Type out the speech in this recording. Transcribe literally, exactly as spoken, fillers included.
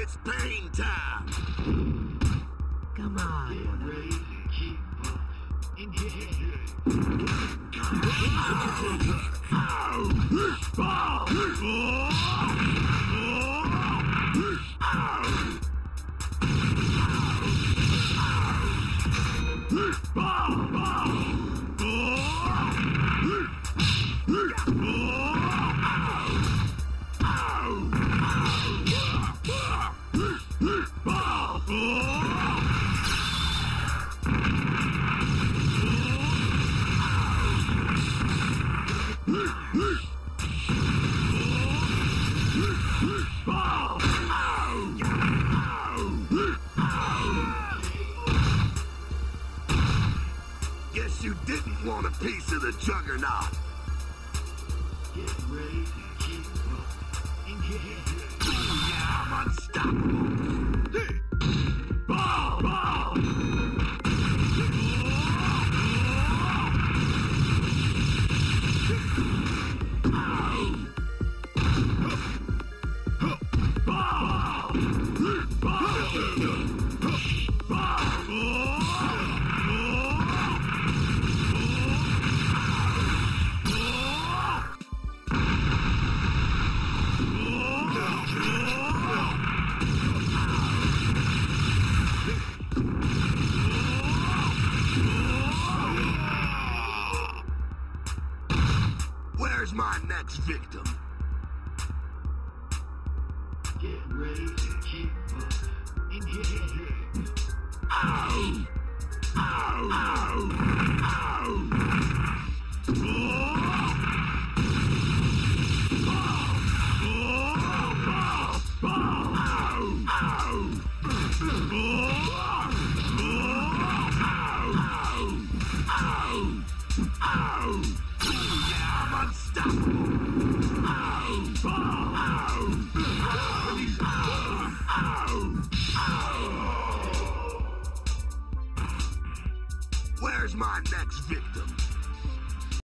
It's pain time! Come on. Get ready to keep up. Engage. Guess you didn't want a piece of the juggernaut. Get ready to keep up. Engage. Yeah, I'm unstoppable. Ball, ball. Where's my next victim? Get ready to keep up. Engage. Ow! Ow! Ow! Ow! Where's my next victim?